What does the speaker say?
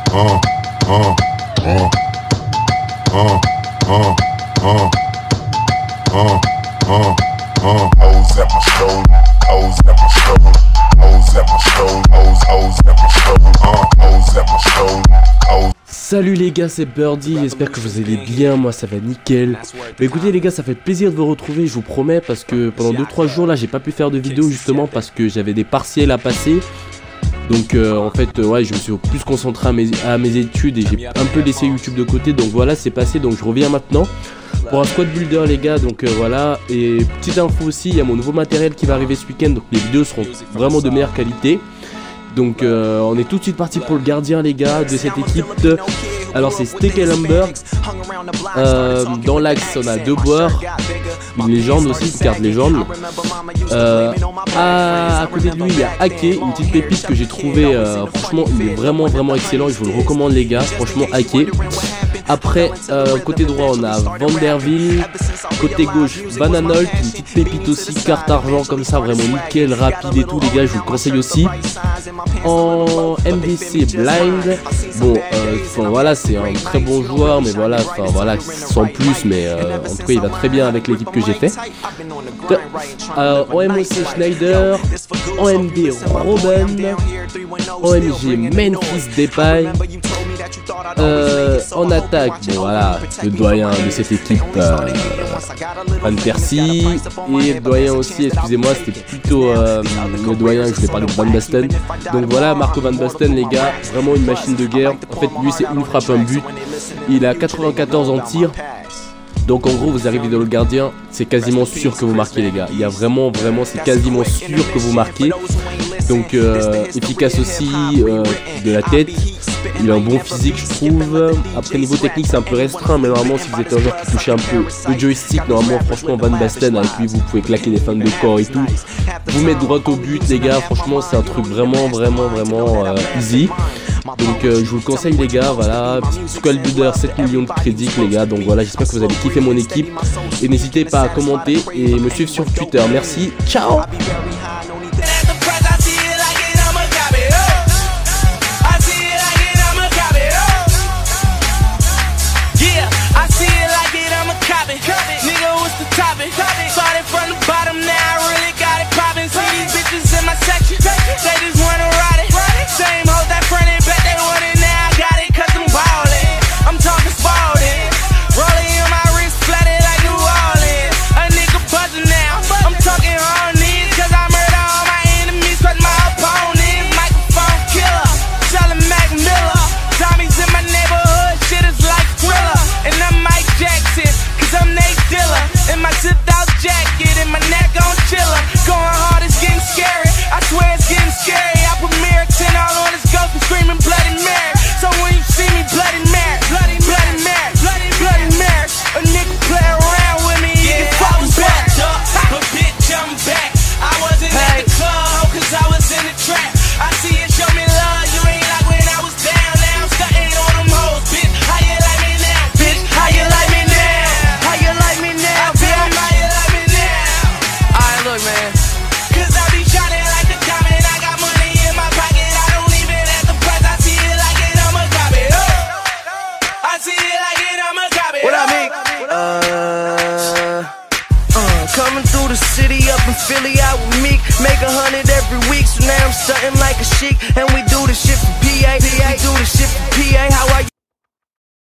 Hoes at my shoulder, hoes at my shoulder, hoes at my shoulder, hoes at my shoulder, hoes at my shoulder, hoes. Salut les gars, c'est Birdie, j'espère que vous allez bien, moi ça va nickel. Bah écoutez les gars, ça fait plaisir de vous retrouver, je vous promets, parce que pendant 2-3 jours là j'ai pas pu faire de vidéo justement parce que j'avais des partiels à passer. Donc en fait ouais, je me suis plus concentré à mes études et j'ai un peu laissé YouTube de côté. Donc voilà, c'est passé, donc je reviens maintenant pour un squad builder les gars. Donc voilà, et petite info aussi, il y a mon nouveau matériel qui va arriver ce week-end. Donc les vidéos seront vraiment de meilleure qualité. Donc on est tout de suite parti pour le gardien les gars de cette équipe. Alors c'est Steak et Lumber. Dans l'axe on a deux boires, une légende aussi, une carte légende. À côté de lui il y a Ake, une petite pépite que j'ai trouvé. Franchement il est vraiment excellent, je vous le recommande les gars, franchement Ake. Après côté droit on a Vanderville. Côté gauche Bananolt, une petite pépite aussi, carte argent comme ça, vraiment nickel, rapide et tout les gars, je vous le conseille aussi. En MDC Blind, bon voilà, c'est un très bon joueur, mais voilà, sans plus, mais en tout cas il va très bien avec l'équipe que j'ai fait. En MOC Schneider, en MD Robben, en MG Memphis Depay. En attaque, bon voilà, le doyen de cette équipe, Van Persie. Et le doyen aussi, excusez-moi, c'était plutôt le doyen, je voulais parler de Van Basten. Donc voilà, Marco Van Basten les gars, vraiment une machine de guerre. En fait lui c'est une frappe, un but. Il a 94 en tir. Donc en gros vous arrivez dans le gardien, c'est quasiment sûr que vous marquez les gars. Il y a vraiment, c'est quasiment sûr que vous marquez. Donc efficace aussi de la tête. Il a un bon physique je trouve. Après niveau technique c'est un peu restreint, mais normalement si vous êtes un joueur qui touche un peu le joystick, normalement franchement Van Basten avec lui vous pouvez claquer des fans de corps et tout. Vous mettre droit au but les gars, franchement c'est un truc vraiment easy. Donc je vous le conseille les gars, voilà, Squad Builder 7 millions de crédits les gars. Donc voilà, j'espère que vous allez kiffer mon équipe. Et n'hésitez pas à commenter et me suivre sur Twitter. Merci, ciao. Coming through the city up in Philly out with Meek. Make 100 every week, so now I'm stunting like a chic. And we do the shit for PA, we do the shit for PA.